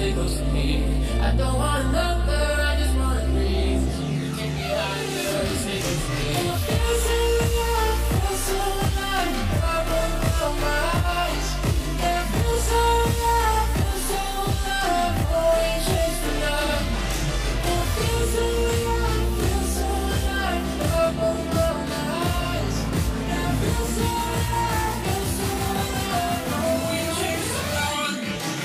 stay close to me. I don't want another, I just wanna breathe. Take me higher, stay close to me. I feel so alive, feel so alive. Open my eyes. I feel so alive, feel so alive. Always chase the night. I feel so alive, feel so alive. Open my eyes. I feel so alive, feel so alive. Always chase the night.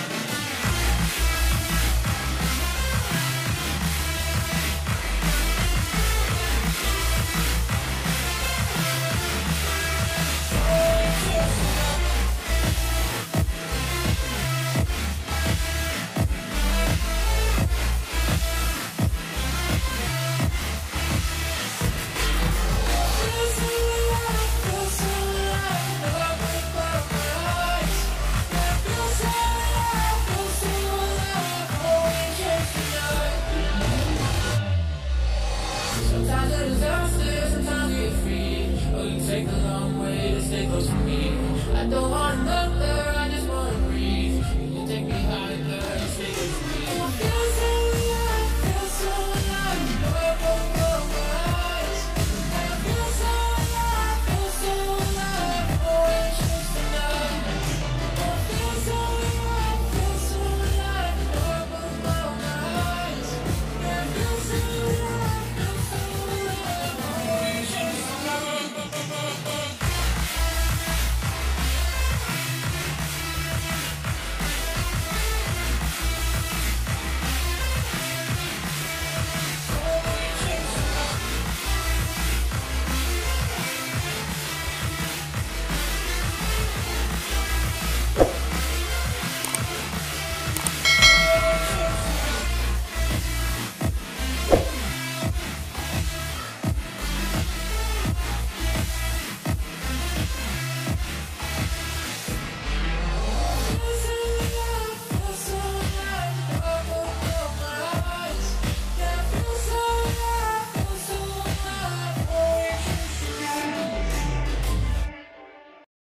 Sometimes a disaster, sometimes we get free. Oh, you take a long way to stay close to me. I don't want another.